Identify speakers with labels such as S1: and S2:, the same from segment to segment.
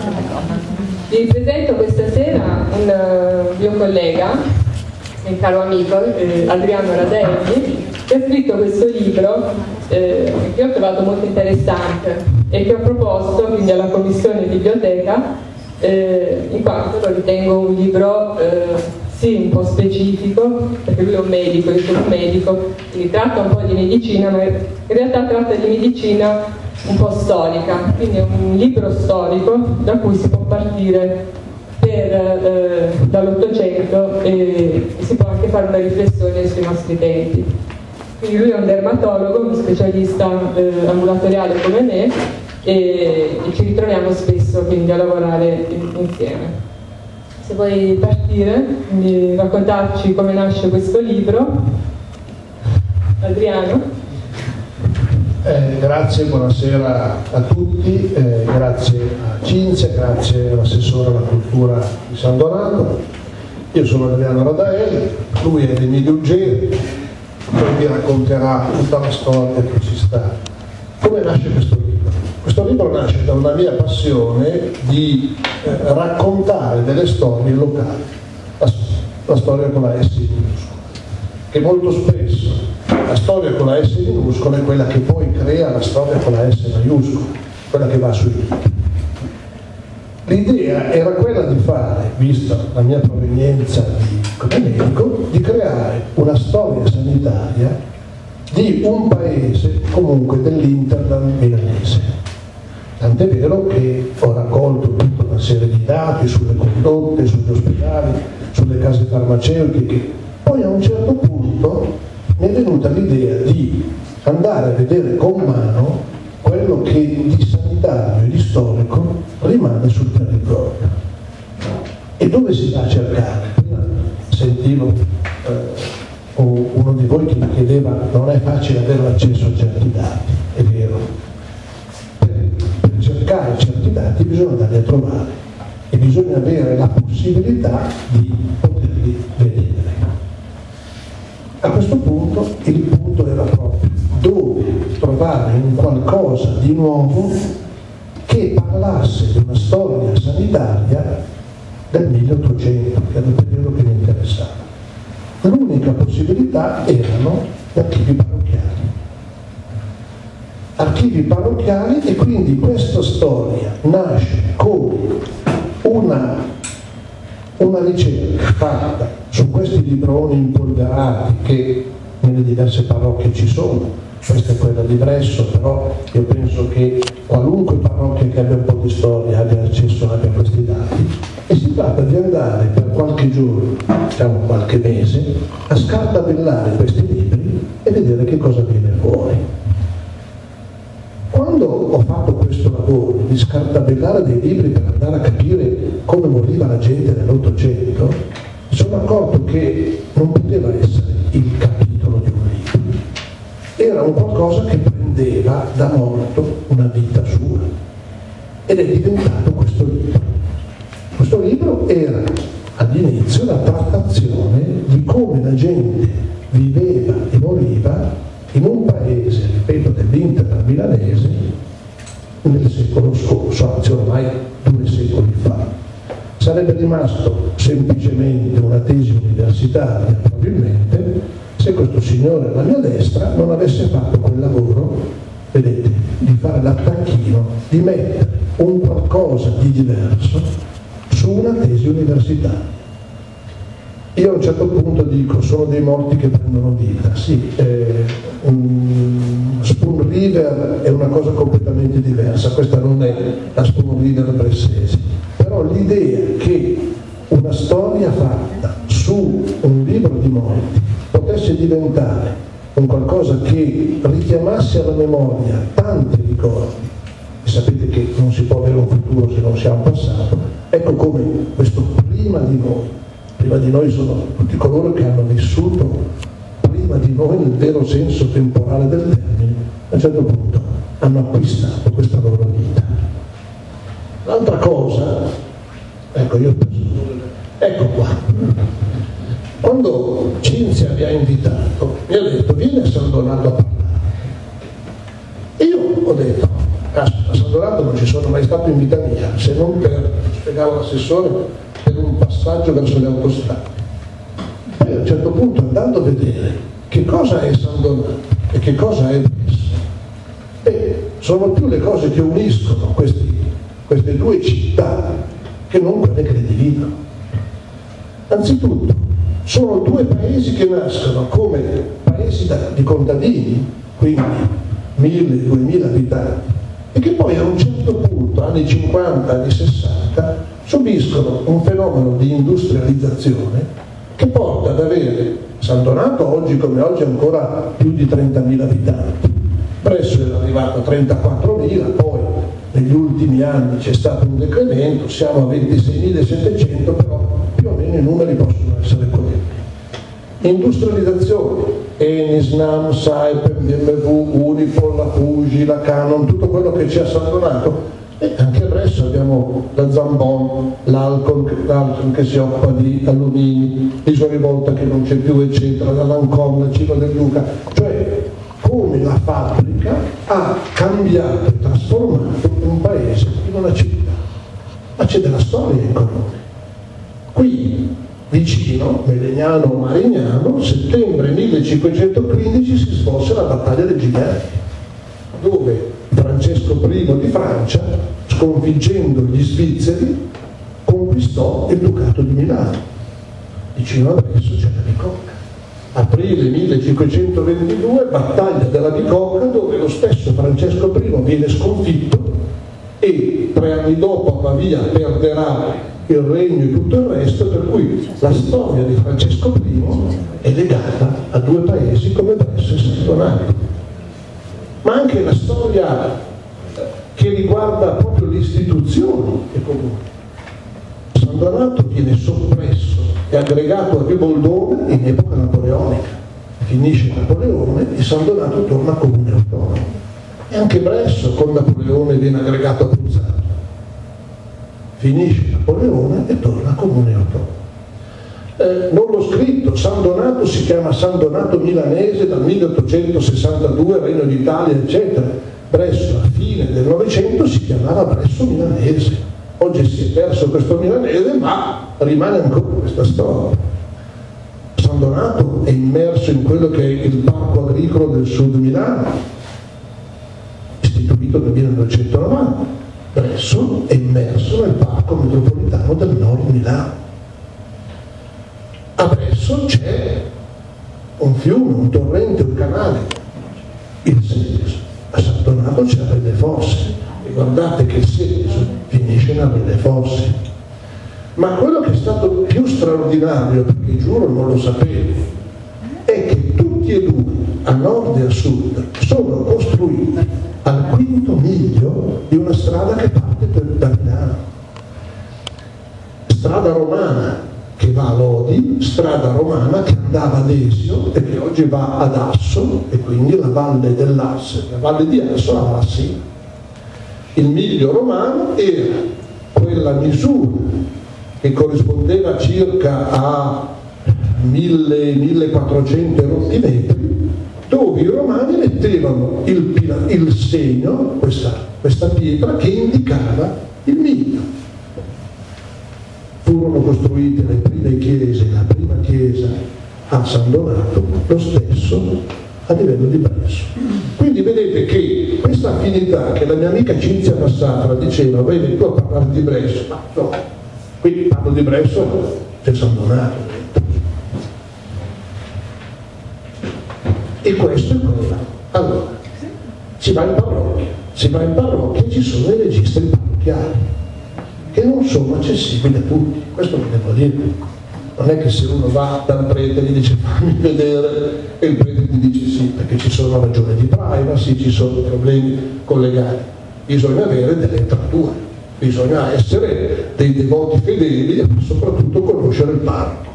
S1: Vi presento questa sera un mio collega, un caro amico, Adriano Radaelli, che ha scritto questo libro che ho trovato molto interessante e che ho proposto quindi alla Commissione Biblioteca, in quanto lo ritengo un libro sì, un po' specifico, perché lui è un medico, io sono un medico, quindi tratta un po' di medicina, ma in realtà tratta di medicina un po' storica, quindi è un libro storico da cui si può partire dall'Ottocento e si può anche fare una riflessione sui nostri tempi. Quindi lui è un dermatologo, uno specialista ambulatoriale come me, e ci ritroviamo spesso quindi a lavorare insieme. Se vuoi partire, quindi raccontarci come nasce questo libro, Adriano.
S2: Grazie, buonasera a tutti, grazie a Cinzia, grazie all'assessore alla cultura di San Donato. Io sono Adriano Radaelli, lui è Emilio Uggeri, poi vi racconterà tutta la storia che ci sta. Come nasce questo libro? Questo libro nasce da una mia passione di raccontare delle storie locali, la storia con la S minuscola, che molto spesso la storia con la S minuscola è quella che poi crea la storia con la S maiuscola, quella che va sui libri. L'idea era quella di fare, vista la mia provenienza come medico, di creare una storia sanitaria di un paese comunque dell'Interland milanese. Tant'è vero che ho raccolto tutta una serie di dati sulle condotte, sugli ospedali, sulle case farmaceutiche. Poi a un certo punto mi è venuta l'idea di andare a vedere con mano quello che di sanitario e di storico rimane sul territorio. E dove si va a cercare? Prima sentivo uno di voi che mi chiedeva: non è facile avere l'accesso a certi dati. È vero. Per cercare certi dati bisogna andarli a trovare e bisogna avere la possibilità di poterli vedere. A questo punto il punto era proprio dove trovare un qualcosa di nuovo che parlasse di una storia sanitaria del 1800, che era il periodo che mi interessava. L'unica possibilità erano gli archivi parrocchiali. Archivi parrocchiali, e quindi questa storia nasce come una ricerca fatta su questi libroni impolverati che nelle diverse parrocchie ci sono. Questa è quella di Bresso, però io penso che qualunque parrocchia che abbia un po' di storia abbia accesso a questi dati, e si tratta di andare per qualche giorno, diciamo qualche mese, a scartabellare questi libri e vedere che cosa viene fuori. Quando ho fatto questo lavoro di scartabellare dei libri per andare a capire come moriva la gente nell'Ottocento, mi sono accorto che non poteva essere il capitolo di un libro, era un qualcosa che prendeva da morto una vita sua, ed è diventato questo libro. Questo libro era all'inizio la trattazione di come la gente viveva e moriva in un paese, ripeto, dell'Interland milanese nel secolo scorso, anzi ormai 2 secoli fa. Sarebbe rimasto semplicemente una tesi universitaria, probabilmente, se questo signore alla mia destra non avesse fatto quel lavoro, vedete, di fare l'attacchino, di mettere un qualcosa di diverso su una tesi universitaria. Io a un certo punto dico: sono dei morti che prendono vita. Sì, Spoon River è una cosa completamente diversa, questa non è la Spoon River bressese, però l'idea che una storia fatta su un libro di morti potesse diventare un qualcosa che richiamasse alla memoria tanti ricordi, e sapete che non si può avere un futuro se non si ha un passato, ecco come questo prima di noi sono tutti coloro che hanno vissuto prima di noi nel vero senso temporale del termine, a un certo punto hanno acquistato questa loro vita. L'altra cosa, ecco qua, quando Cinzia mi ha invitato mi ha detto: vieni a San Donato a parlare. E io ho detto: a San Donato non ci sono mai stato in vita mia, se non per, spiegavo l'assessore, per un passaggio verso le autostrade. Poi a un certo punto, andando a vedere che cosa è San Donato e che cosa è Bresso, sono più le cose che uniscono queste due città che non quelle che le dividono. Anzitutto, sono due paesi che nascono come paesi di contadini, quindi 1000-2000 abitanti, e che poi a un certo punto, anni 50, anni 60, subiscono un fenomeno di industrializzazione che porta ad avere San Donato oggi come oggi ancora più di 30.000 abitanti. Bresso era arrivato a 34.000, poi negli ultimi anni c'è stato un decremento, siamo a 26.700, però più o meno i numeri possono essere quelli. Industrializzazione, Enis, NAM, Saipem, BMW, Unipol, la Fuji, la Canon, tutto quello che c'è a San Donato, e anche adesso abbiamo la Zambon, l'Alcon che si occupa di allumini, l'Isorivolta che non c'è più, eccetera, la Lancome, la Cino del Duca, cioè come la fabbrica ha cambiato e trasformato un paese in una città, ma c'è della storia in comune. Qui vicino, Melegnano o Marignano, settembre 1515 si svolse la battaglia dei Giganti, dove Francesco I di Francia, sconfiggendo gli svizzeri, conquistò il Ducato di Milano. Vicino a Bresso c'è la Bicocca. Aprile 1522, battaglia della Bicocca, dove lo stesso Francesco I viene sconfitto e 3 anni dopo a Pavia perderà il regno e tutto il resto, per cui la storia di Francesco I è legata a due paesi come Bresso e San Donato. Ma anche la storia che riguarda proprio le istituzioni che comunque. San Donato viene soppresso e aggregato a Riboldone in epoca napoleonica. Finisce Napoleone e San Donato torna comune autonomo. E anche Bresso con Napoleone viene aggregato a Puzzato. Finisce Napoleone e torna comune autonomo. Non l'ho scritto, San Donato si chiama San Donato Milanese dal 1862, Regno d'Italia, eccetera. Bresso a fine del Novecento si chiamava Bresso Milanese. Oggi si è perso questo milanese, ma rimane ancora questa storia. San Donato è immerso in quello che è il parco agricolo del sud Milano, istituito nel 1990. Bresso è immerso nel parco metropolitano del nord Milano. A Bresso c'è un fiume, un torrente, un canale, il Seveso. A San Donato c'è la Rede Fossi. Ricordate che il Seveso finisce nella Rede Fossi. Ma quello che è stato più straordinario, perché giuro non lo sapevo, è che tutti e due, a nord e a sud, sono costruiti al quinto miglio di una strada che parte da Milano. Strada romana che va a Lodi, strada romana che andava ad Esio e che oggi va ad Asso, e quindi la valle dell'Asse, la valle di Asso la va a Sina. Il miglio romano era quella misura che corrispondeva circa a 1000-1400 rotti metri, dove i romani mettevano il segno, questa pietra che indicava il miglio. Furono costruite le prime chiese, la prima chiesa a San Donato, lo stesso a livello di Bresso. Quindi vedete che questa affinità che la mia amica Cinzia Massafra diceva, vedi tu a parlare di Bresso, ma no, qui parlo di Bresso, c'è San Donato. E questo è quello. Allora, si va in parrocchia e ci sono i registri parrocchiali che non sono accessibili a tutti, questo lo devo dire. Non è che se uno va dal prete e gli dice fammi vedere e il prete gli dice sì, perché ci sono ragioni di privacy, ci sono problemi collegati. Bisogna avere delle entrature, bisogna essere dei devoti fedeli e soprattutto conoscere il parroco.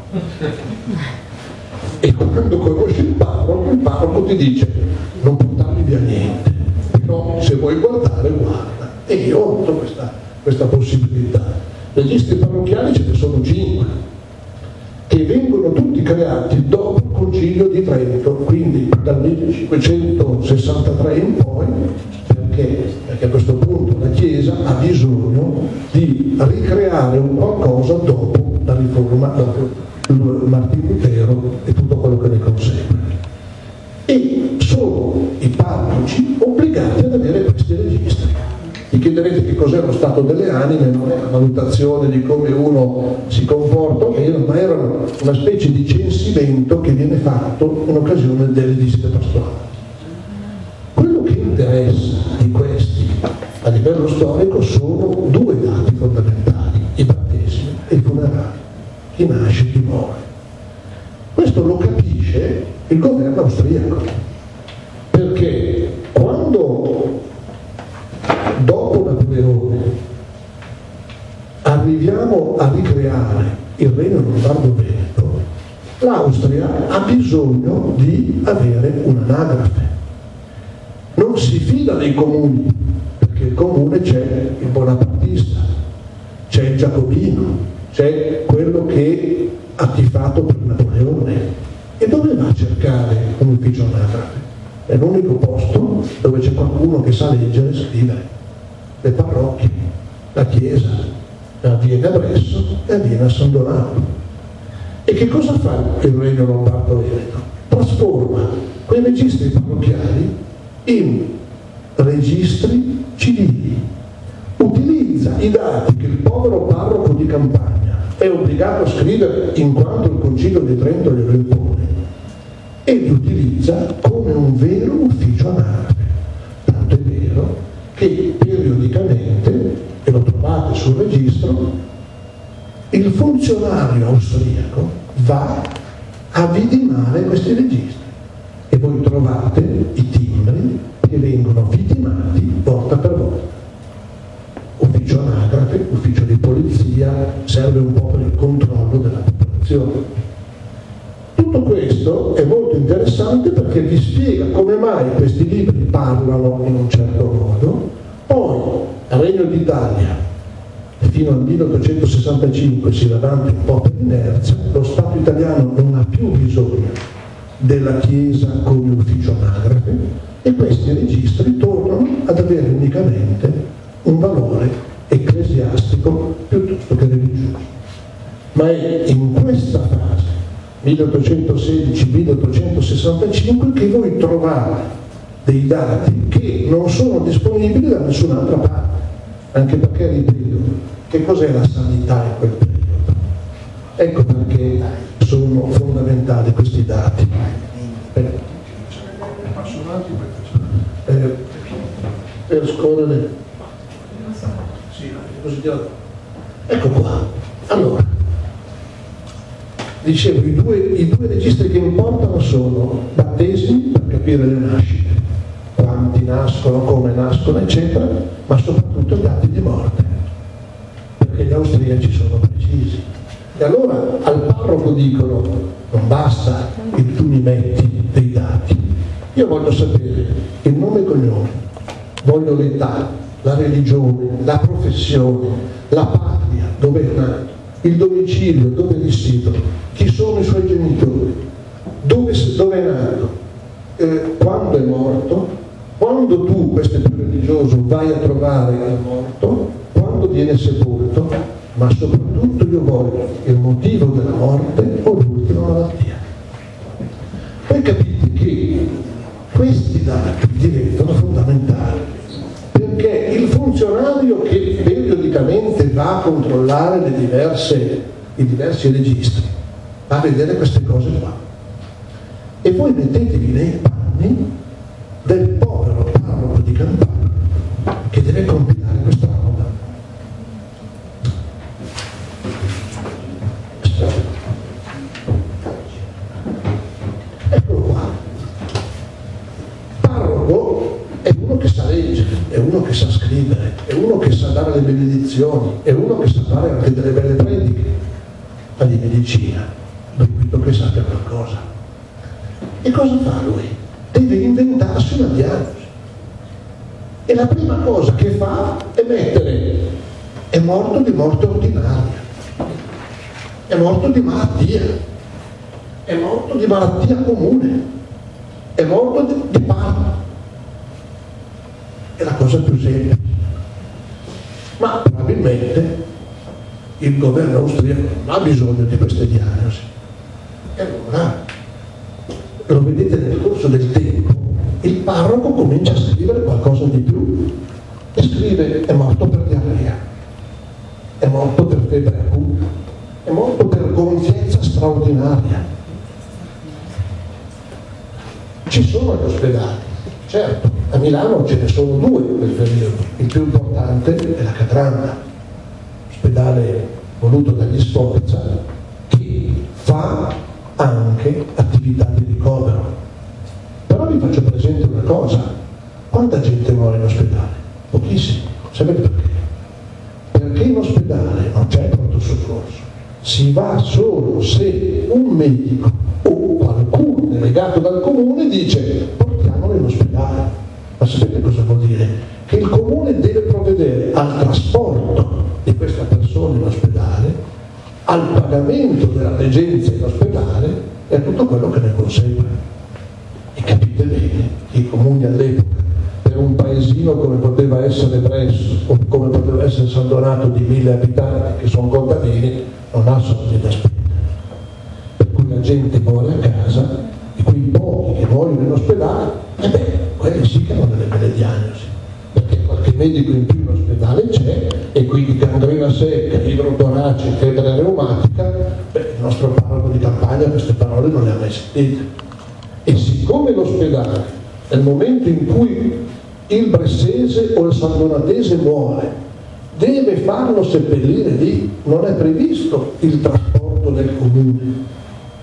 S2: E quando conosci il parroco ti dice non portarmi via niente, però se vuoi guardare guarda. E io ho avuto questa possibilità. Registri parrocchiali ce ne sono 5 che vengono tutti creati dopo il Concilio di Trento, quindi dal 1563 in poi, perché perché a questo punto la Chiesa ha bisogno di ricreare un qualcosa dopo la riforma, dopo Martin Lutero e tutto quello che ne consegue. E sono i parroci obbligati ad avere questi registri. Vi chiederete che cos'è lo stato delle anime, non è una valutazione di come uno si comporta, ma era una specie di censimento che viene fatto in occasione delle visite pastorali. Quello che interessa di questi a livello storico sono due dati fondamentali: i battesimi e i funerali. Chi nasce, chi muore. Questo lo capisce il governo austriaco, perché quando dopo Napoleone arriviamo a ricreare il Regno Lombardo-Veneto, l'Austria ha bisogno di avere un'anagrafe. Non si fida dei comuni, perché il comune c'è il bonapartista, c'è il giacobino, c'è quello che ha tifato per Napoleone. E dove va a cercare un ufficio anagrafe? È l'unico posto dove c'è qualcuno che sa leggere e scrivere: le parrocchie, la chiesa, avviene a Bresso e avviene a San Donato. E che cosa fa il Regno Lombardo-Veneto? Trasforma quei registri parrocchiali in registri civili, utilizza i dati che il povero parroco di campagna è obbligato a scrivere in quanto il Concilio di Trento glielo impone, e li utilizza come un vero ufficio anagrafe. Tanto è vero che periodicamente, e lo trovate sul registro, il funzionario austriaco va a vidimare questi registri e voi trovate i timbri che vengono vidimati volta per volta. Ufficio anagrafe, ufficio di polizia, serve un po' per il controllo della popolazione. Tutto questo è molto interessante perché vi spiega come mai questi libri parlano in un certo modo. Poi al Regno d'Italia fino al 1865 si va avanti un po' per inerzia, lo Stato italiano non ha più bisogno della Chiesa come ufficio anagrafe e questi registri tornano ad avere unicamente un valore ecclesiastico piuttosto che religioso. Ma è in questa fase 1816-1865 che voi trovate dei dati che non sono disponibili da nessun'altra parte, anche perché, ripeto, che cos'è la sanità in quel periodo? Ecco perché sono fondamentali questi dati. Passo avanti per scorrere. Sì, così. Ecco qua. Allora, dicevo, i due registri che importano sono battesimi, per capire le nascite, quanti nascono, come nascono, eccetera, ma soprattutto i dati di morte, perché gli austriaci sono precisi. E allora al parroco dicono: non basta che tu mi metti dei dati, io voglio sapere il nome e cognome, voglio l'età, la religione, la professione, la patria, dove è nato, il domicilio, dove risiedono, chi sono i suoi genitori, dove è nato, quando è morto, quando tu, questo è più religioso, vai a trovare il morto, quando viene sepolto, ma soprattutto io voglio il motivo della morte o l'ultima malattia. Voi capite che questi dati diventano fondamentali, perché il funzionario che periodicamente va a controllare i diversi registri va a vedere queste cose qua. E voi mettetevi nei panni del povero parroco di campagna che deve compilare questa roba. Eccolo qua. Parroco è uno che sa leggere, è uno che sa scrivere, è uno che sa dare le benedizioni, è uno che sa fare anche delle belle prediche, ma di medicina dubito che sappia qualcosa. E cosa fa lui? Deve inventarsi una diagnosi. E la prima cosa che fa è mettere: è morto di morte ordinaria, è morto di malattia, è morto di malattia comune, è morto di parto. è la cosa più semplice. Ma probabilmente il governo austriaco non ha bisogno di queste diagnosi. E allora, lo vedete nel corso del tempo, il parroco comincia a scrivere qualcosa di più e scrive: è morto per diarrea, è morto per febbre acuta, è morto per gonfiezza straordinaria. Ci sono gli ospedali, certo, a Milano ce ne sono due in quel periodo, il più importante è la Catranda, ospedale voluto dagli Sforza, che fa anche attività di ricovero. Però vi faccio presente una cosa: quanta gente muore in ospedale? Pochissimi. Sapete perché? Perché in ospedale non c'è pronto soccorso, si va solo se un medico o qualcuno delegato dal comune dice portiamolo in ospedale. Ma sapete cosa vuol dire? Che il comune deve provvedere al trasporto di questa persona in ospedale, al pagamento della degenza in ospedale e a tutto quello che ne consegue. E capite bene che i comuni all'epoca, per un paesino come poteva essere Bresso o come poteva essere San Donato di 1000 abitanti, che sono contadini, non ha soldi da spendere. Per cui la gente muore a casa e quei pochi che muoiono in ospedale, quelli sì che hanno delle belle diagnosi, perché qualche medico in più in ospedale c'è, e quindi gangrena secca, idrotorace, febbre reumatica, il nostro parroco di campagna queste parole non le ha mai sentite. E siccome l'ospedale, nel momento in cui il bressese o il sandonatese muore, deve farlo seppellire lì, non è previsto il trasporto del comune.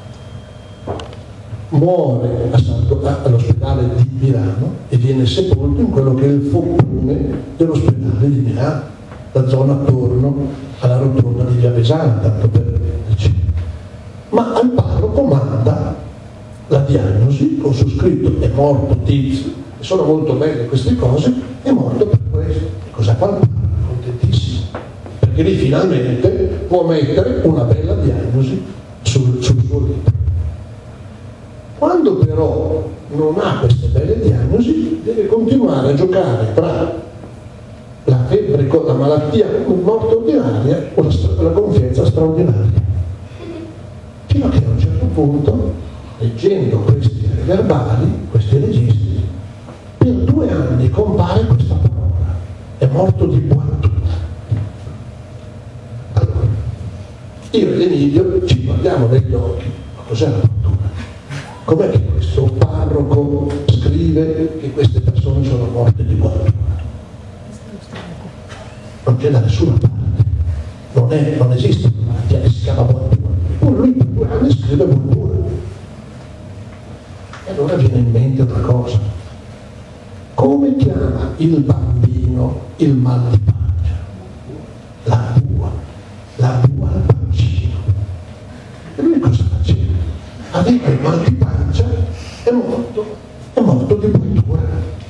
S2: Muore all'ospedale di Milano e viene sepolto in quello che è il foccone dell'ospedale di Milano, la zona attorno alla rotonda di Via Vesana, tanto per dire. Ma al parroco manda la diagnosi con su scritto: è morto Tizio, e sono molto belle queste cose, è morto per questo. E cosa fa il parroco? Contentissimo, perché lì finalmente può mettere una bella diagnosi sul suo libro. Quando però non ha queste belle diagnosi, deve continuare a giocare tra la febbre, la malattia, morte ordinaria o la gonfiezza straordinaria. Fino a che a un certo punto, leggendo questi verbali, questi registri, per 2 anni compare questa parola: è morto di boatura. Allora, io ed Emilio ci guardiamo negli occhi: ma cos'è la boatura? Com'è che questo parroco scrive che queste persone sono morte di boatura? Non c'è da nessuna parte, non esiste una malattia che si chiama boatura. Eppure lui per 2 anni scrive boatura. E allora viene in mente una cosa: come chiama il bambino il mal di pancia? La bua al pancino. E lui cosa faceva? Aveva il mal di pancia, è morto di boatura.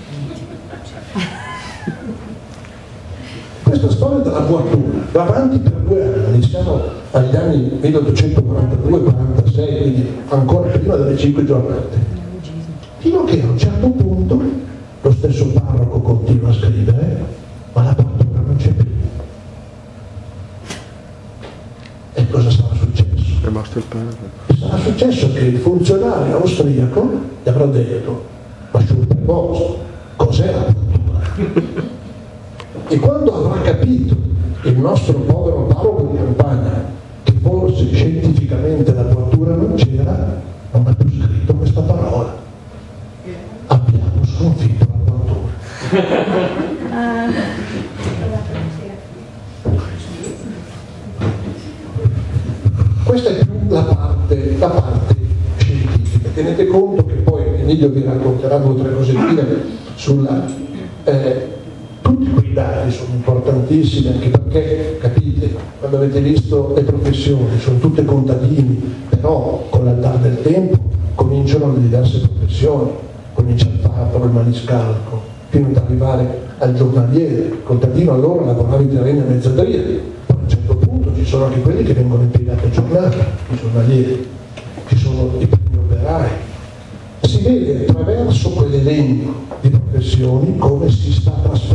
S2: Questa storia della boatura va avanti per 2 anni, siamo agli anni 1842-46, quindi ancora prima delle 5 giornate, fino a che a un certo punto lo stesso parroco continua a scrivere, ma la boatura non c'è più. E cosa sarà successo?
S3: È basta il pane.
S2: Sarà successo che il funzionario austriaco gli avrà detto: ma sul preposto, cos'è la boatura? E quando avrà capito il nostro povero parroco di campagna che forse scientificamente la boatura non c'era, non ha più scritto questa parola: abbiamo sconfitto la boatura. Questa è più la parte scientifica. Tenete conto che poi Emilio vi racconterà 2 o 3 cosettine sulla tutti quei dati sono importantissimi, anche perché, capite, quando avete visto le professioni sono tutte contadini, però con l'andare del tempo cominciano le diverse professioni, comincia il fabbro, il maniscalco, fino ad arrivare al giornaliere. Il contadino allora lavorava i terreni a mezzadria, poi a un certo punto ci sono anche quelli che vengono impiegati a giornata, i giornalieri, ci sono i primi si vede attraverso quell'elenco di professioni come si sta trasferendo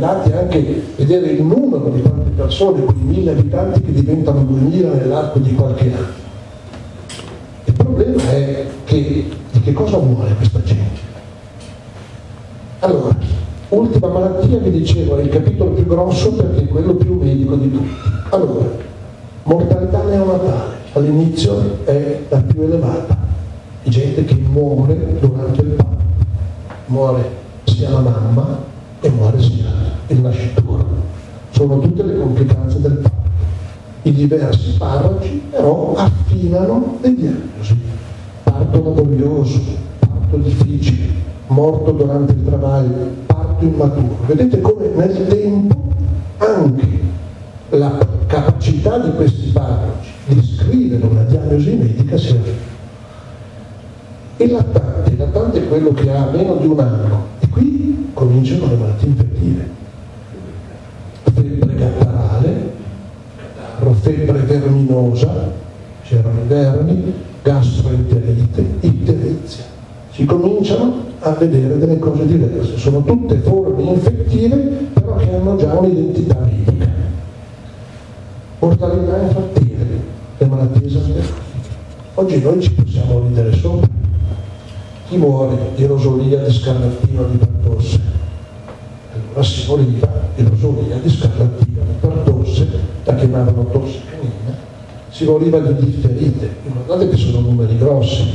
S2: dati anche vedere il numero di quante persone, quei 1000 abitanti che diventano 2000 nell'arco di qualche anno. Il problema è che di che cosa muore questa gente? Allora, ultima malattia, vi dicevo, è il capitolo più grosso perché è quello più medico di tutti. Allora, mortalità neonatale, all'inizio è la più elevata, gente che muore durante il parto, muore sia la mamma e muore sia il nascituro. Sono tutte le complicanze del parto. I diversi farmaci però affinano le diagnosi. Parto laborioso, parto difficile, morto durante il travaglio, parto immaturo. Vedete come nel tempo anche la capacità di questi farmaci di scrivere una diagnosi medica si arriva. Il lattante è quello che ha meno di un anno e qui cominciano le malattie infettive. Febbre gattarale, febbre verminosa, c'erano i vermi, gastroenterite, icterizia. Si cominciano a vedere delle cose diverse, sono tutte forme infettive però che hanno già un'identità medica. Mortalità infantile, le malattie esagerate. Oggi noi ci possiamo ridere sopra. Chi muore di rosolia, di scarlattina o di pertosse? Allora si moriva di rosolia, di scarlattina, di pertosse, la chiamavano tosse canina, si moriva di difterite. Guardate che sono numeri grossi.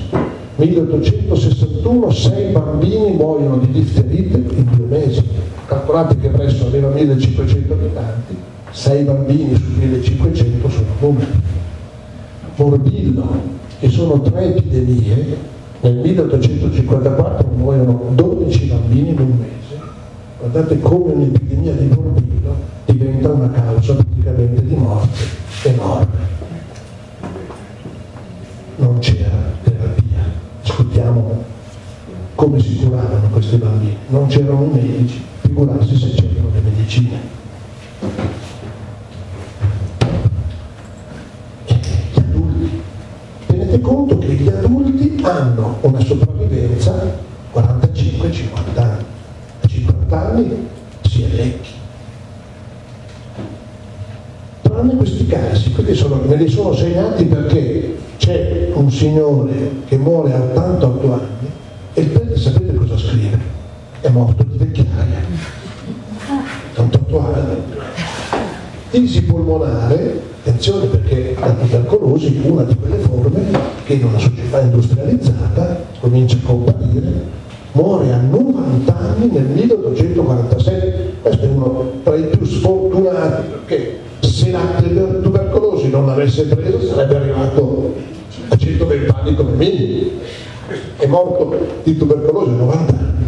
S2: 1861 6 bambini muoiono di difterite in 2 mesi. Calcolate che Brescia aveva 1500 abitanti, 6 bambini su 1500 sono numeri. Morbillo, che sono 3 epidemie, nel 1854 muoiono 12 bambini in un mese. Guardate come un'epidemia di morbillo diventa una causa praticamente di morte enorme. Non c'era terapia. Discutiamo come si curavano questi bambini. Non c'erano i medici, figurarsi se c'erano le medicine. Gli adulti. Tenete conto che gli adulti hanno una sopravvivenza 45-50 anni. A 50 anni si è vecchi. Tranne questi casi, me li sono segnati perché c'è un signore che muore a 88 anni e il prete sapete cosa scrive? È morto di vecchiaia. 88 anni. Crisi polmonare, attenzione perché la tubercolosi è una di quelle forme che in una società industrializzata comincia a comparire, muore a 90 anni nel 1846. Questo è uno tra i più sfortunati perché se la tubercolosi non l'avesse presa sarebbe arrivato a 120 anni come minimo. È morto di tubercolosi a 90 anni.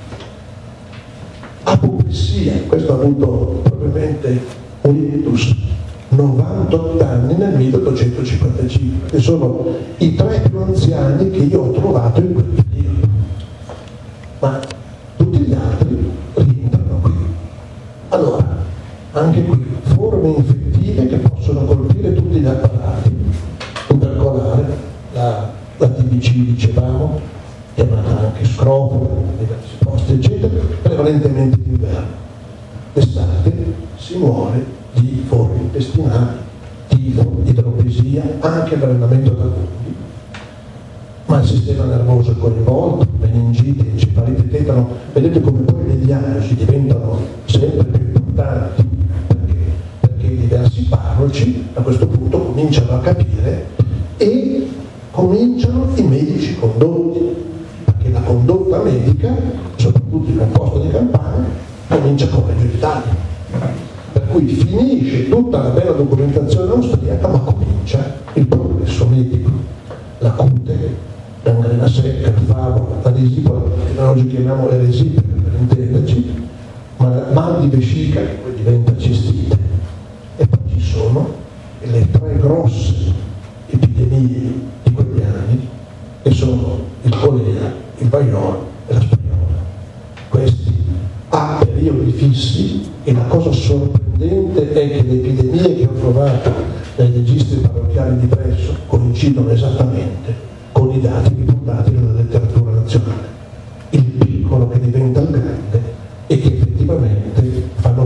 S2: Apoplessia, questo ha avuto probabilmente un ictus, 98 anni nel 1855, che sono i 3 più anziani che io ho trovato in quel periodo. Ma tutti gli altri rientrano qui. Allora, anche qui, forme infettive che possono colpire tutti gli apparati, tubercolare, la TBC dicevamo, chiamata anche scrofula, diversi posti, eccetera, prevalentemente d'inverno. D'estate si muore di forme intestinali, tifo, idropesia, anche avvelenamento da funghi, ma il sistema nervoso è coinvolto, meningite, encefalite, tetano. Vedete come poi le diagnosi diventano sempre più importanti perché i diversi parroci a questo punto cominciano a capire e cominciano i medici condotti, perché la condotta medica, soprattutto in un posto di campagna, comincia con Reggio d'Italia. Per cui finisce tutta la bella documentazione austriaca, ma comincia il progresso medico. La cute, gangrena secca, il favo, la resipola, che noi oggi chiamiamo eresite per intenderci, ma mal di vescica che poi diventa cistite. E poi ci sono le 3 grosse epidemie di quegli anni, che sono il colera, il vaiolo e la spagnola. Questi a periodi fissi, e la cosa sorprendente è che le epidemie che ho trovato nei registri parrocchiali di Bresso coincidono esattamente con i dati riportati nella letteratura nazionale. Il piccolo che diventa il grande e che effettivamente fanno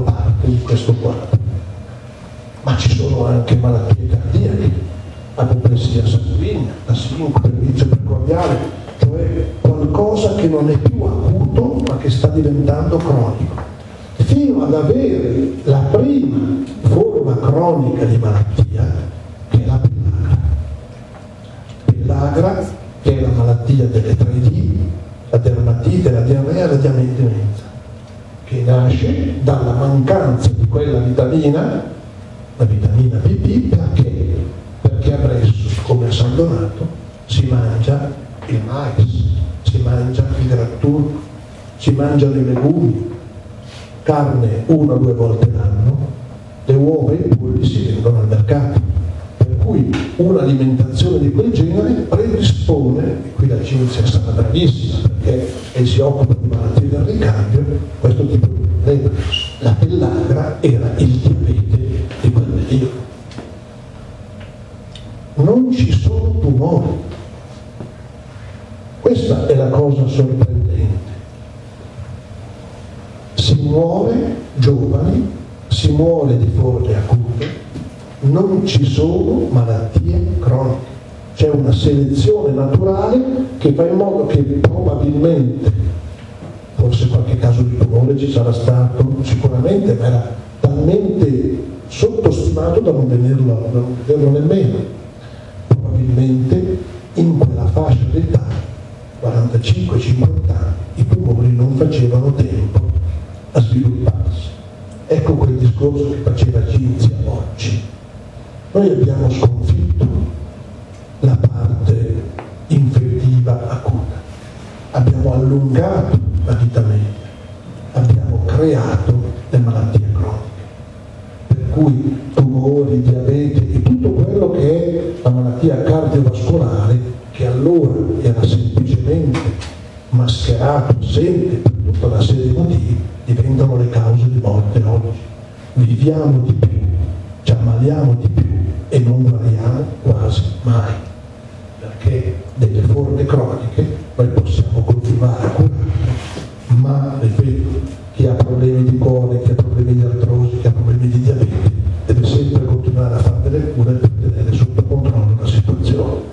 S2: anche malattie cardiache, apoplessia sanguigna, la sincope, il vizio precordiale, cioè qualcosa che non è più acuto ma che sta diventando cronico, fino ad avere la prima forma cronica di malattia, che è la pellagra. Pellagra, che è la malattia delle 3D, la dermatite, la diarrea, la diamentinenza, che nasce dalla mancanza di quella vitamina, la vitamina PP, perché a Bresso, come a San Donato, si mangia il mais, si mangia il grattuno, si mangiano i legumi, carne 1 o 2 volte l'anno, le uova e i polli si vendono al mercato. Per cui un'alimentazione di quel genere predispone, e qui la Cinzia è stata bravissima perché si occupa di malattie del ricambio, questo tipo di problema. La pellagra era il diabete di quel periodo. Non ci sono tumori. Questa è la cosa sorprendente. Si muore giovani, si muore di forme acute, non ci sono malattie croniche. C'è una selezione naturale che fa in modo che probabilmente, forse qualche caso di tumore ci sarà stato, sicuramente, ma era talmente sottostimato da non vederlo nemmeno. Probabilmente in quella fascia d'età, 45-50 anni, i tumori non facevano tempo a svilupparsi. Ecco quel discorso che faceva Cinzia oggi. Noi abbiamo sconfitto la parte infettiva acuta, abbiamo allungato la vita media, abbiamo creato le malattie croniche, per cui tumori, diabete e tutto quello che è la malattia cardiovascolare, che allora era semplicemente mascherato sempre per tutta una serie di motivi, diventano le cause di morte oggi. Viviamo di più, ci ammaliamo di più e non guariamo quasi mai, perché delle forme croniche noi possiamo continuare a curare, ma ripeto, chi ha problemi di cuore, chi ha problemi di artrosi, chi ha problemi di diabete, deve sempre continuare a fare delle cure per tenere sotto controllo la situazione.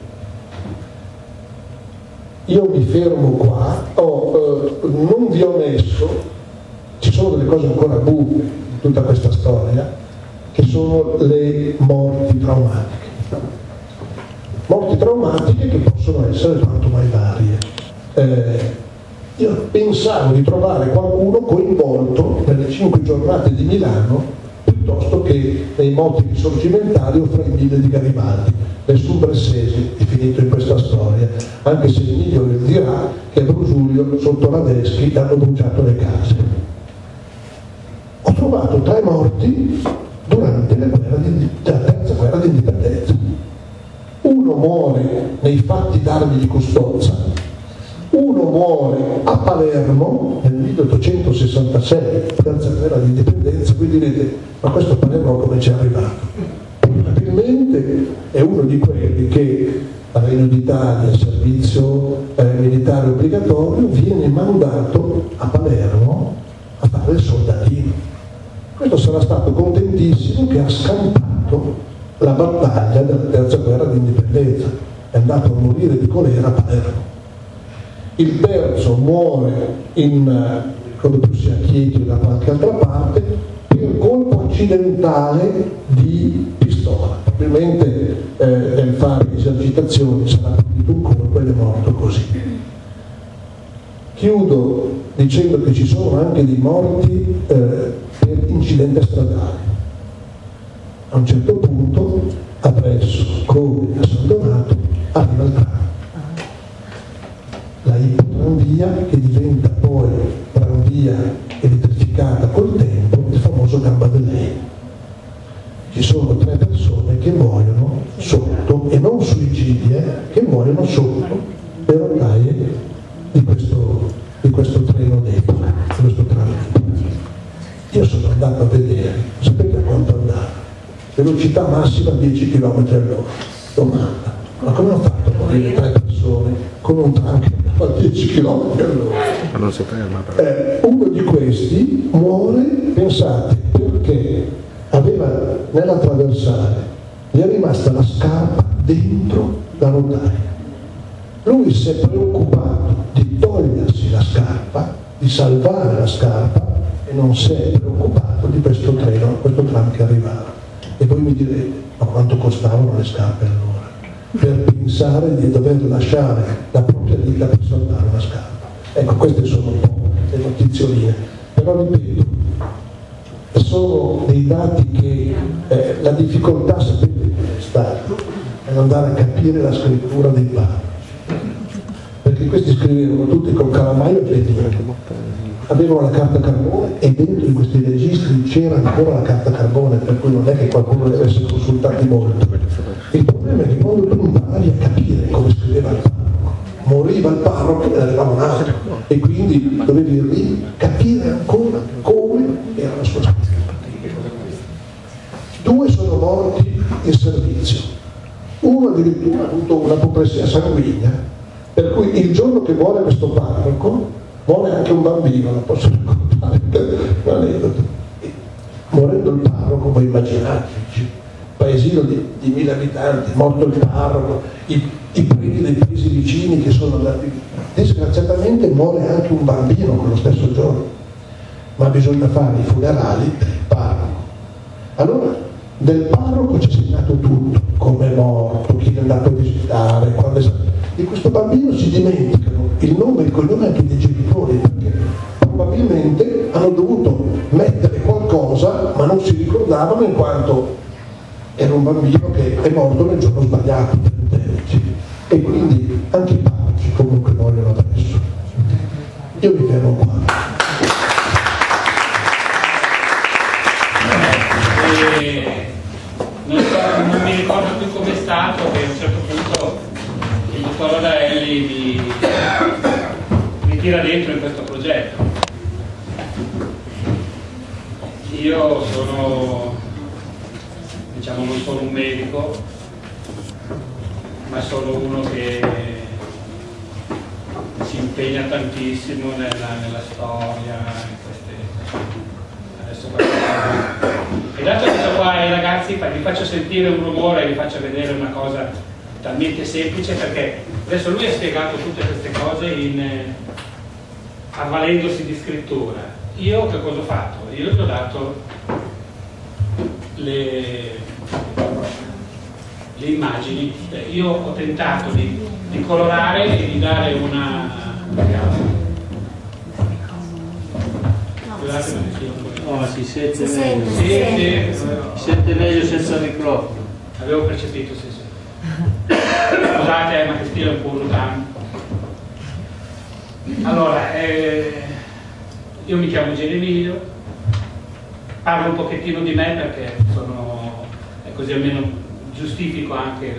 S2: Io mi fermo qua, non vi ho messo, ci sono delle cose ancora buche in tutta questa storia, che sono le morti traumatiche. Morti traumatiche che possono essere quanto mai varie. Io pensavo di trovare qualcuno coinvolto nelle 5 giornate di Milano piuttosto che nei moti risorgimentali o fra i 1000 di Garibaldi. Nessun Bressesi è finito in questa storia, anche se Emilio dirà che a Brusulio sotto Radeschi hanno bruciato le case. Ho trovato 3 morti durante la terza guerra d'indipendenza. Uno muore nei fatti d'armi di Custozza, uno muore a Palermo nel 1866, terza guerra d'indipendenza. Voi direte, ma questo Palermo come ci è arrivato? Probabilmente è uno di quelli che al Regno d'Italia, servizio militare obbligatorio, viene mandato a Palermo a fare il soldatino. Questo sarà stato contentissimo che ha scampato la battaglia della terza guerra d'indipendenza, è andato a morire di colera a Palermo. Il terzo muore in, ricordo più sia Chieti o da qualche altra parte, per colpo accidentale di pistola. Probabilmente nel fare esercitazioni sarà partito un colpo ed è morto così. Chiudo dicendo che ci sono anche dei morti per incidente stradale. A un certo punto, a Bresso, come a San Donato, arriva il tram. La ipotranvia che diventa poi tranvia elettrificata col tempo, il famoso Gamba del Legno. Ci sono 3 persone che muoiono sotto, e non suicidi, che muoiono sotto le rotaie di questo treno debole, di questo tram. Io sono andato a vedere, sapete a quanto andava? Velocità massima 10 km all'ora. Domanda, ma come hanno fatto a morire 3 persone con un tram che andava a 10 km all'ora?
S3: Ma non si ferma.
S2: Uno di questi muore, pensate, perché aveva nella traversale gli è rimasta la scarpa dentro la rotaia. Lui si è preoccupato di togliersi la scarpa, di salvare la scarpa, e non si è preoccupato di questo treno, questo tram che arrivava. E voi mi direte, ma quanto costavano le scarpe allora? Per pensare di dover lasciare la propria vita per salvare una scarpa. Ecco, queste sono un po' le notizioline. Però ripeto, sono dei dati che la difficoltà, sapete, è stata andare a capire la scrittura dei parroci. Perché questi scrivevano tutti con calamaio e penna, avevano la carta carbone e dentro in questi registri c'era ancora la carta carbone, per cui non è che qualcuno deve essere consultati molto. Il problema è che quando tu imparavi a capire come scriveva il parroco, moriva il parroco e arrivava un altro, e quindi dovevi capire ancora come era la sua scrittura. 2 sono morti in servizio, uno addirittura ha avuto un'apoplessia sanguigna, per cui il giorno che muore questo parroco muore anche un bambino, lo posso raccontare, un aneddoto. Morendo il parroco, voi immaginate, paesino di 1000 abitanti, morto il parroco, i preti dei paesi vicini che sono andati, disgraziatamente muore anche un bambino quello stesso giorno, ma bisogna fare i funerali del parroco. Allora del parroco c'è segnato tutto, come è morto, chi è andato a visitare, quando è... Di questo bambino si dimenticano il nome e il cognome anche dei genitori, perché probabilmente hanno dovuto mettere qualcosa ma non si ricordavano, in quanto era un bambino che è morto nel giorno sbagliato, per intenderci. E quindi anche i parroci comunque vogliono adesso. Io mi fermo qua.
S3: Non mi ricordo più com'è stato, che a un certo punto il dottor Radaelli mi tira dentro in questo progetto. Io sono, diciamo, non sono un medico, ma sono uno che si impegna tantissimo nella storia, in queste... E dato che sto qua ai ragazzi, vi faccio sentire un rumore e vi faccio vedere una cosa talmente semplice, perché adesso lui ha spiegato tutte queste cose avvalendosi di scrittura. Io che cosa ho fatto? Io gli ho dato le immagini, io ho tentato di colorare e di dare una...
S4: No, si sente
S3: Sì,
S4: meglio. Si sente meglio senza microfono.
S3: Avevo percepito, sì. Scusate, ma che stile un po' lontano. Allora, io mi chiamo Geremilio, parlo un pochettino di me perché sono, così almeno giustifico anche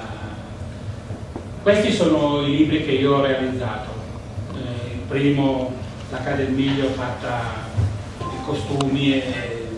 S3: Questi sono i libri che io ho realizzato. Il primo, l'H del Miglio, fatta i costumi e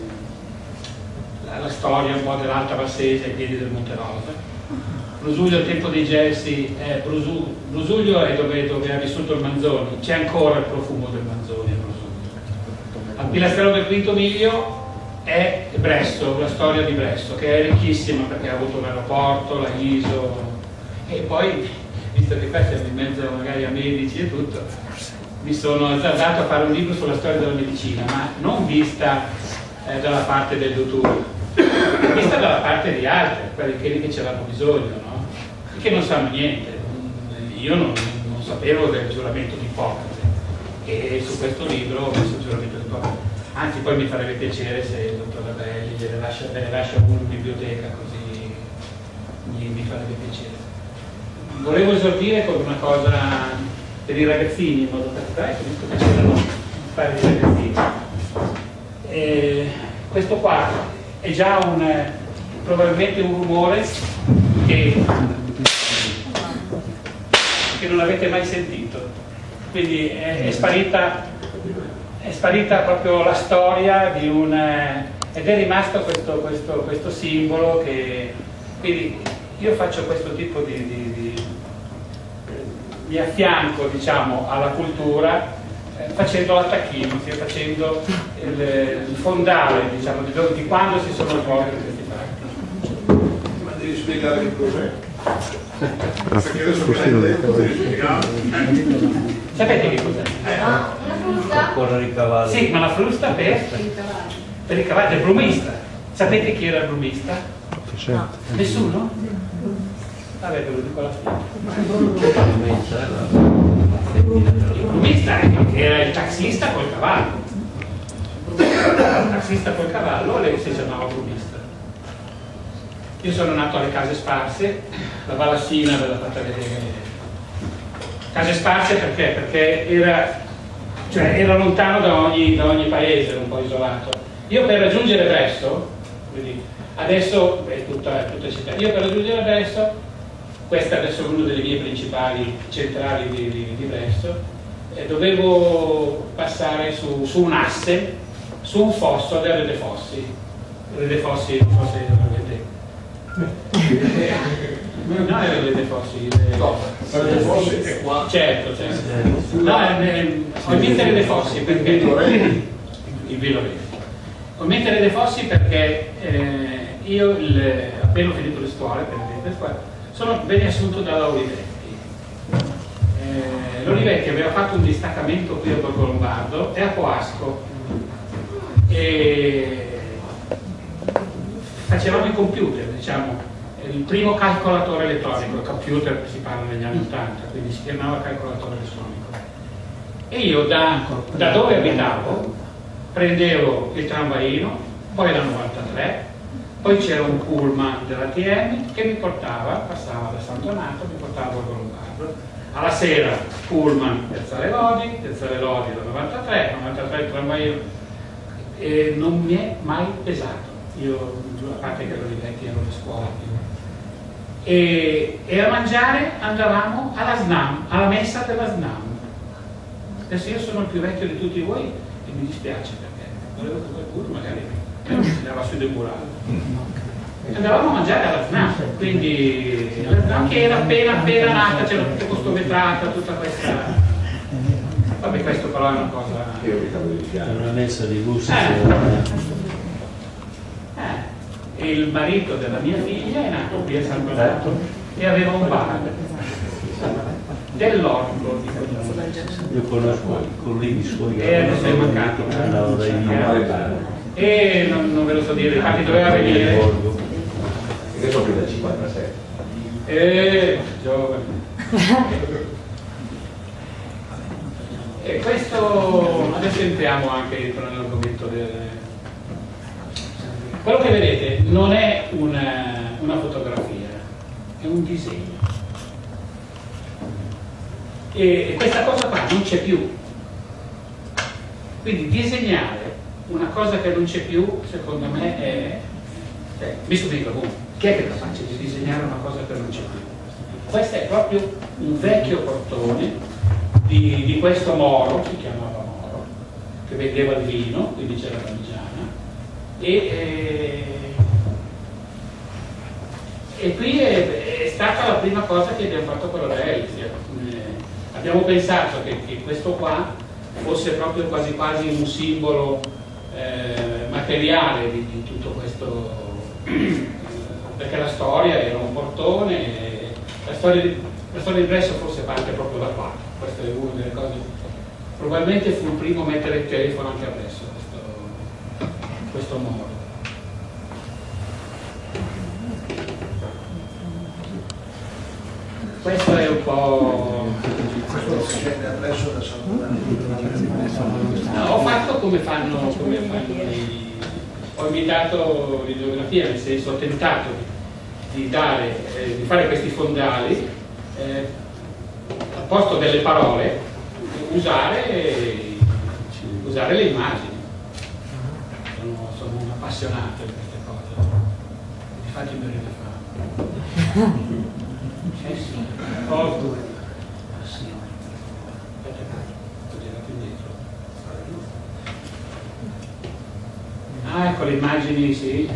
S3: la storia un po' dell'Alta Vassese ai piedi del Monte Rosa. Brusuglio, il tempo dei Gelsi, Brusuglio è dove ha vissuto il Manzoni, c'è ancora il profumo del Manzoni a Brusuglio. Al Pilastrello del Quinto Miglio è Bresso, la storia di Bresso, che è ricchissima perché ha avuto l'aeroporto, la ISO, e poi, visto che qua siamo in mezzo magari a medici e tutto, mi sono azzardato a fare un libro sulla storia della medicina, ma non vista dalla parte del dottore, vista dalla parte di altri, quelli che ce l'hanno bisogno, no? E che non sanno niente. Io non sapevo del giuramento di Ippocrate, e su questo libro ho messo il giuramento di Ippocrate. Anzi, poi mi farebbe piacere se il dottor Radaelli ve ne lascia uno in biblioteca, così mi farebbe piacere. Volevo esordire con una cosa per i ragazzini, in modo particolare, visto che c'erano un paio di ragazzini. Questo qua è già probabilmente un rumore che non avete mai sentito, quindi è sparita proprio la storia di ed è rimasto questo simbolo che, quindi io faccio questo tipo mi affianco, diciamo, alla cultura facendo l'attacchino, facendo il fondale, diciamo, di quando si sono svolti questi fatti.
S2: devi spiegare che cos'è. Perché adesso tempo devi spiegare.
S3: Sapete che cos'è?
S5: Una frusta?
S4: Correre i cavalli.
S3: Sì, ma la frusta per il cavallo, il brumista. Sapete chi era il brumista? Nessuno? Vabbè, ve lo dico alla fine. Il brumista era il taxista col cavallo. Il taxista col cavallo si chiamava brumista. Io sono nato alle Case Sparse, la Valassina ve l'ha fatta vedere. Case Sparse perché? Perché era lontano da ogni paese, era un po' isolato. Io per raggiungere Bresso, adesso è tutta città, io per raggiungere Bresso, questa adesso è una delle vie principali centrali di Bresso, dovevo passare su un asse, su un fosso del Re dei Fossi. Re dei Fossi, non so se lo vedete. No, è Re dei Fossi.
S2: Re dei Fossi è qua.
S3: Certo. No, ho in mente Re dei Fossi perché il Villovere. Ho in mente Re dei Fossi perché io appena ho finito le scuole, sono ben assunto da Olivetti. L'Olivetti aveva fatto un distaccamento qui a Borgo Lombardo e a Coasco e facevamo i computer, diciamo, il primo calcolatore elettronico, il computer si parla negli anni 80, quindi si chiamava calcolatore elettronico. E io da dove abitavo prendevo il tramvaino, poi la 93, poi c'era un pullman dell'ATM che mi portava, passava da San Donato, mi portava a Borgo Lombardo. Alla sera pullman Piazzale Lodi da 93 il tramvaino, e non mi è mai pesato. Io, a parte che l'Olivetti ero a scuola, e a mangiare andavamo alla SNAM, alla messa della SNAM. Adesso io sono il più vecchio di tutti voi e mi dispiace perché volevo che qualcuno magari mi andava sui dei murali. Andavamo a mangiare alla SNAM, quindi la SNAM che era appena nata, c'era tutta questo vetrata, tutta questa. Vabbè, questo però è una cosa.
S4: È una messa di gusto.
S3: E il marito della mia figlia è nato qui a San Donato e aveva un bar dell'orto di Cognome.
S4: Io conosco i colleghi suoi
S3: E adesso è mancato.
S4: andavano dai miei.
S3: E non ve lo so dire, infatti doveva venire.
S6: Che sono più del 57.
S3: Giovane. E questo, adesso entriamo anche nell'argomento del. Quello che vedete non è una fotografia, è un disegno. E questa cosa qua non c'è più. Quindi disegnare una cosa che non c'è più, secondo me, è. Visto che chi è che è capace di disegnare una cosa che non c'è più? Questo è proprio un vecchio portone di questo Moro, si chiamava Moro, che vendeva il vino, quindi c'era la Vigiana, e qui è stata la prima cosa che abbiamo fatto con la Delfia. Abbiamo pensato che questo qua fosse proprio quasi quasi un simbolo materiale di tutto questo, perché la storia era un portone, la storia di Bresso forse parte proprio da qua. Questa è una delle cose, probabilmente fu il primo a mettere il telefono anche a Bresso, questo Moro. Questo è un po'.
S2: Questo scende adesso da San Donato.
S3: No, ho fatto come fanno ho imitato l'ideografia, nel senso ho tentato di fare questi fondali al posto delle parole, usare le immagini. Sono un appassionato di queste cose, infatti mi rende fame. Sì. Ecco le immagini, sì.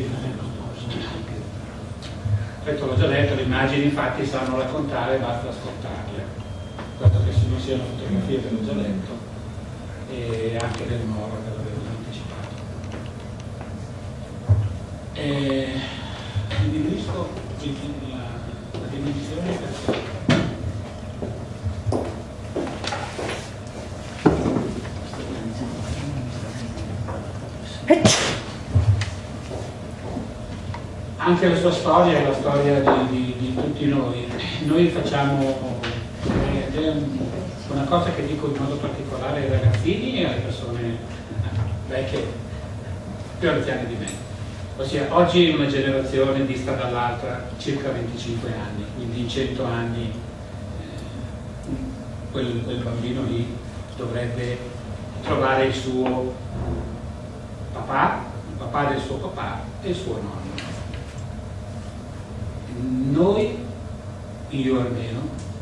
S3: Questo l'ho già detto, le immagini infatti sanno raccontare, basta ascoltarle. Questo che non siano fotografie ve l'ho già detto, e anche del Moro che l'avevo anticipato. Il disco la dimensione. Anche la sua storia è la storia di tutti noi. Noi facciamo, ed è una cosa che dico in modo particolare ai ragazzini e alle persone vecchie, più anziane di me. Ossia, oggi una generazione dista dall'altra circa 25 anni, quindi in 100 anni quel bambino lì dovrebbe trovare il suo papà, il papà del suo papà e il suo nonno. Noi, io almeno,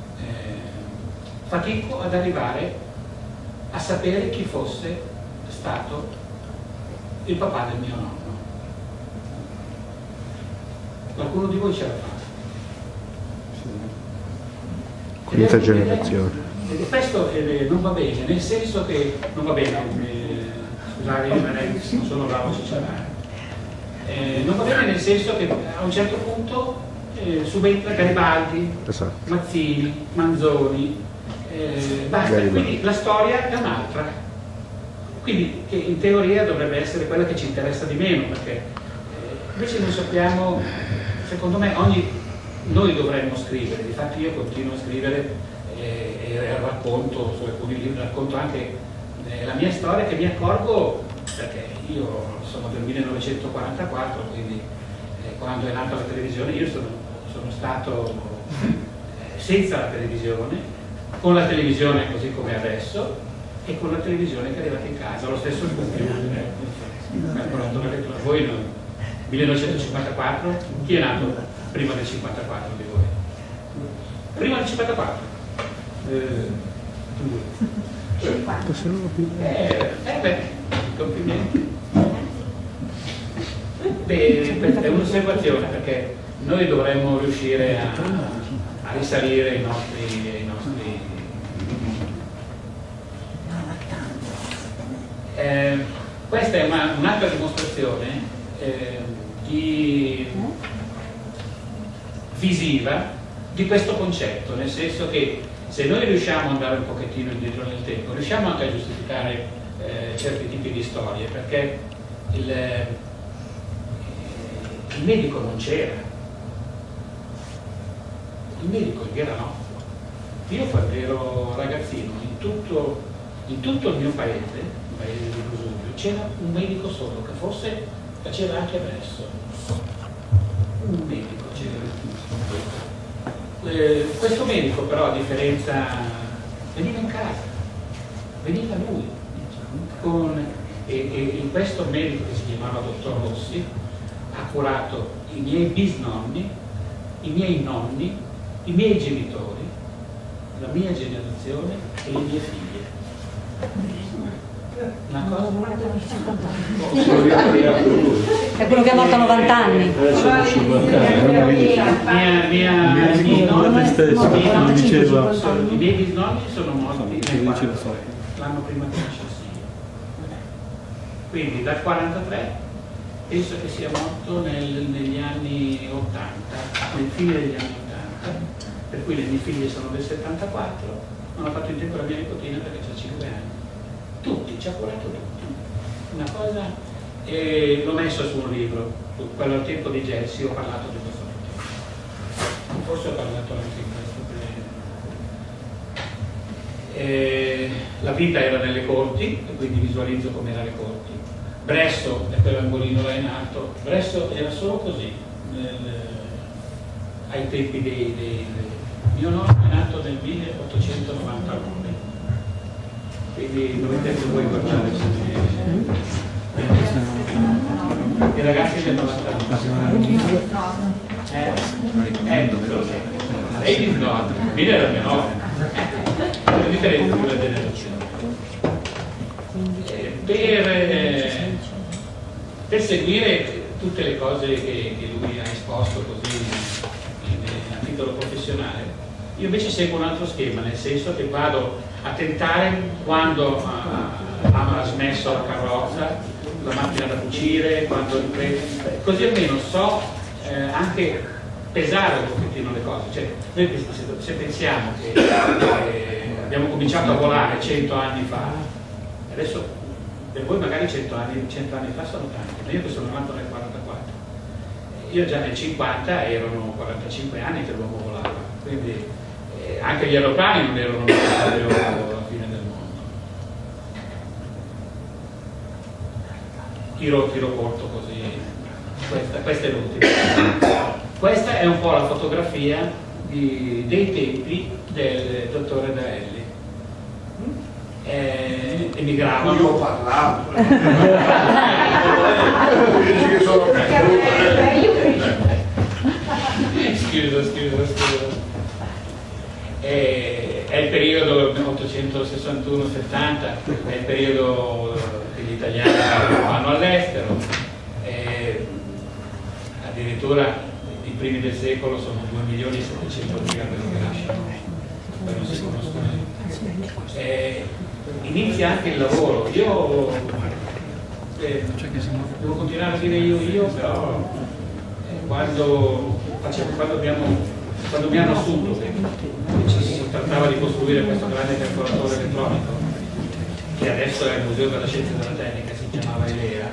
S3: fatico ad arrivare a sapere chi fosse stato il papà del mio nonno. Qualcuno di voi ce l'ha fatta?
S5: Quinta generazione.
S3: E questo non va bene, nel senso che non va bene, scusate, io non sono bravo a cicciolare. Non va bene nel senso che a un certo punto subentra Garibaldi,
S5: Esatto.
S3: Mazzini, Manzoni, basta, quindi la storia è un'altra. Quindi che in teoria dovrebbe essere quella che ci interessa di meno, perché invece non sappiamo, secondo me noi dovremmo scrivere, difatti io continuo a scrivere e racconto su alcuni libri, racconto anche la mia storia che mi accorgo, perché io sono del 1944, quindi quando è nata la televisione io sono stato senza la televisione, con la televisione così come adesso e con la televisione che è arrivata in casa, lo stesso il computer. Voi no, 1954, chi è nato prima del 54 di voi? Prima del 54? Complimenti. Questa è un'osservazione, perché noi dovremmo riuscire a risalire i nostri questa è un'altra dimostrazione visiva di questo concetto, nel senso che se noi riusciamo ad andare un pochettino indietro nel tempo, riusciamo anche a giustificare certi tipi di storie, perché il medico non c'era, il medico era nostro. Io quando ero ragazzino, in tutto il mio paese, il paese di Prosugio, c'era un medico solo, che forse faceva anche adesso. Un medico c'era. Questo medico però, a differenza, veniva in casa, veniva lui. E questo medico, che si chiamava dottor Rossi, ha curato i miei bisnonni, i miei nonni, i miei genitori, la mia generazione e le mie figlie. Una cosa
S7: è quello che ha morto a 90 anni.
S3: I miei bisnonni sono morti l'anno prima che nascessi io. Quindi dal 43 penso che sia morto negli anni 80, nel fine degli anni 80, per cui le mie figlie sono del 74, non ho fatto in tempo la mia nipotina perché ha 5 anni. Tutti, ci ha curato tutti. Una cosa, l'ho messo su un libro, quello al tempo di Gelsi, ho parlato di questo libro. Forse ho parlato anche in questo. La vita era nelle corti, e quindi visualizzo com'era le corti. Bresso è quell'angolino là in alto, Bresso era solo così, ai tempi dei mio nonno è nato nel 1899. Quindi dovete voi guardare i ragazzi del 90. Lei no, mille era mia nonna. È differente di una generazione. Per seguire tutte le cose che lui ha esposto così a titolo professionale, io invece seguo un altro schema, nel senso che vado a tentare, quando ha smesso la carrozza, la macchina da cucire, così almeno so anche pesare un pochettino le cose. Cioè, noi se pensiamo che abbiamo cominciato a volare 100 anni fa, adesso per voi magari 100 anni fa sono tanti, ma io sono nato nel 44. Io già nel 50 erano 45 anni che l'uomo volava, quindi anche gli aeroplani non erano proprio la fine del mondo. Tiro corto così, questa è l'ultima. Questa è un po' la fotografia dei tempi del dottore Daelli. Emigravano.
S2: Io parlavo.
S3: Scusa. È il periodo 1861-70, è il periodo che gli italiani vanno all'estero, addirittura i primi del secolo sono 2.700.000 quelli che lasciano, poi non si conoscono. Inizia anche il lavoro. Io devo continuare a dire io, però quando mi hanno assunto che si trattava di costruire questo grande calcolatore elettronico, che adesso è il Museo della Scienza e della Tecnica, si chiamava ELEA,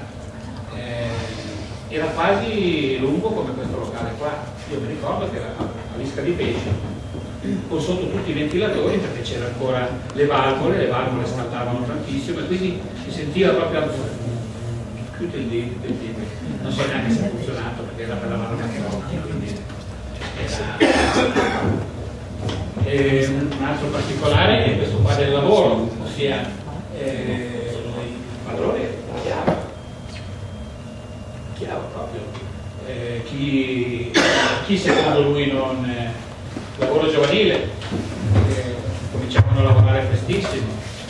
S3: era quasi lungo come questo locale qua. Io mi ricordo che era a Lisca di Pesce, con sotto tutti i ventilatori, perché c'era ancora le valvole scaldavano tantissimo e quindi si sentiva proprio chiude il dito. Non so neanche se ha funzionato perché era per la mano quindi un altro particolare è questo qua del lavoro, ossia il padrone chiaro proprio, chi secondo lui non lavoro giovanile, cominciavano a lavorare prestissimo,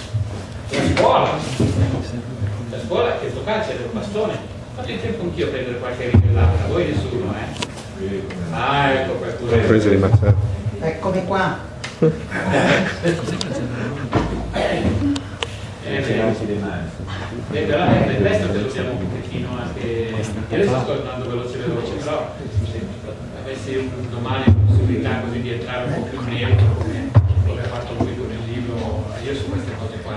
S3: la scuola che toccasse del bastone. Fate il tempo anch'io a prendere qualche rivellata, voi nessuno, Ah, ecco qualcuno.
S5: Prese di Mazzara.
S8: Eccomi qua.
S3: Però nel resto che dobbiamo un pochettino anche. Adesso sto andando veloce, però se avessi domani la possibilità così di entrare un po' più in merito come ha fatto lui con il libro, io su queste cose qua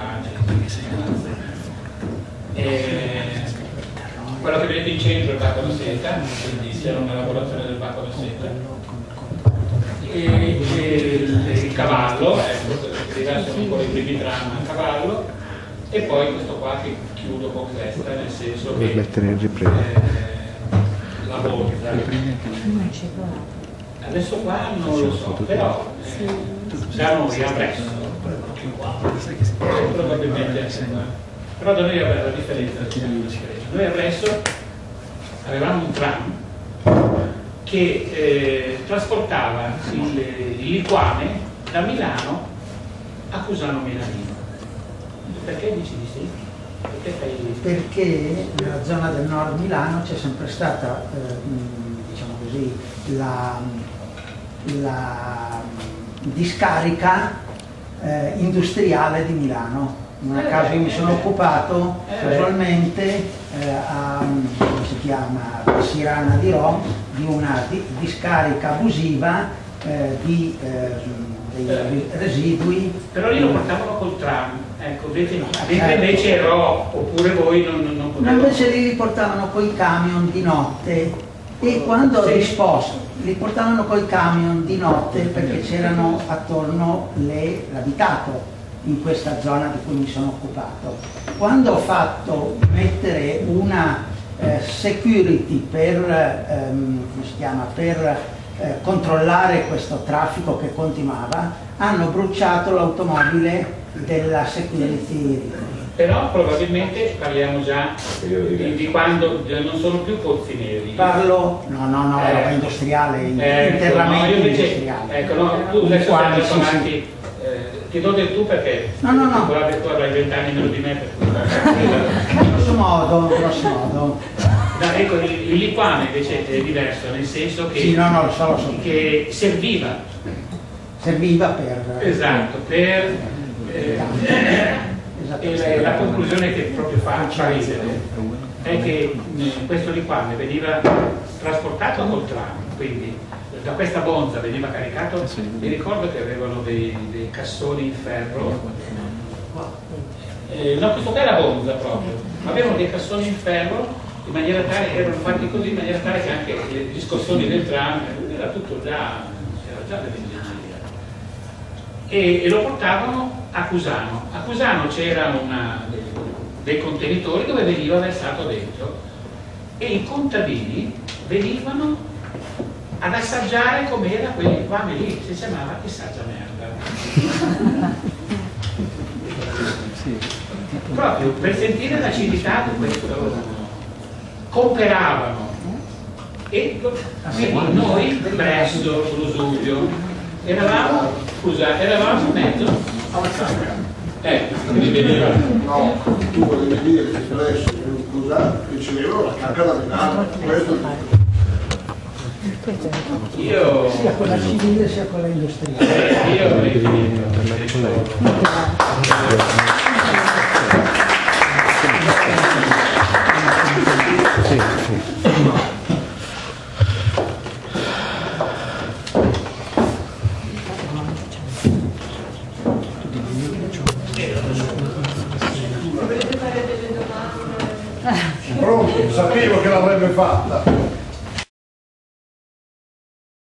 S3: quello che vedete in centro è il Bacco da Seta, quindi c'era una lavorazione del Bacco da Seta, e il cavallo, sono un po' i primi tram a cavallo, e poi questo qua che chiudo con questa, nel senso che
S5: mettere in ripresa.
S3: la borsa. Adesso qua non lo so, però siamo riappresso, probabilmente anche qua. Però da noi aveva la differenza, noi adesso avevamo un tram che trasportava il liquame da Milano a Cusano Milanino. Perché dici di sì?
S8: Perché nella zona del nord Milano c'è sempre stata, diciamo così, la discarica industriale di Milano. Non a caso io mi sono occupato casualmente come si chiama, Sirana di Ro, di una discarica abusiva dei residui.
S3: Però lì lo portavano col tram, ecco, invece Ro, oppure voi non potevate.
S8: No, invece li riportavano coi camion di notte, e quando li portavano coi camion di notte perché c'erano attorno l'abitato in questa zona di cui mi sono occupato. Quando ho fatto mettere una security per, come si chiama, per controllare questo traffico che continuava, hanno bruciato l'automobile della security.
S3: Però probabilmente parliamo già di quando non sono più pozzi neri.
S8: Parlo, no, roba industriale, interamente industriale.
S3: Ecco, no, tu adesso stai andando avanti. Ti do del tu perché
S8: no.
S3: Tu avrai 20 anni meno di me,
S8: grosso modo.
S3: No, ecco, il liquame invece è diverso, nel senso che,
S8: sì, lo so.
S3: Che serviva
S8: per
S3: esatto, per la conclusione che proprio fa ridere è che questo liquame veniva trasportato col tram, quindi da questa bonza veniva caricato, mi ricordo che avevano dei cassoni in ferro, no, questo qua era bonza proprio, avevano dei cassoni in ferro in maniera tale, erano fatti così in maniera tale che anche gli scossoni del tram, era tutto già, era già dell'ingegneria. E lo portavano a Cusano. A Cusano c'erano dei contenitori dove veniva versato dentro e i contadini venivano ad assaggiare com'era quell'infame lì, si chiamava assaggia merda. Proprio per sentire l'acidità di questo, comperavano. E quindi noi presso Rusuglio eravamo in mezzo alla sacca. Quindi veniva.
S2: No, tu volevi dire che presso ricevevano la cacca da denaro, questo
S3: io
S8: sia quella civile sia quella industriale.
S3: Io avrei finito.
S2: pronto, sapevo che l'avrebbe fatta.